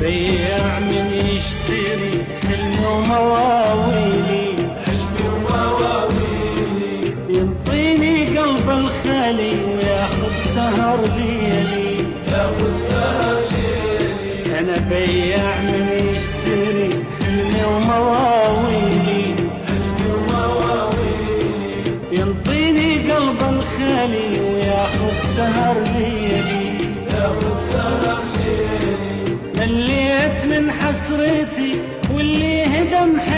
بياع من يشتري حلمي ومواويلي، ينطيني قلب الخالي وياخذ سهر ليلي، انا بياع من يشتري حلمي ومواويلي، ينطيني قلب الخالي وياخذ سهر ليلي، مليت من حسرتي واللي هدم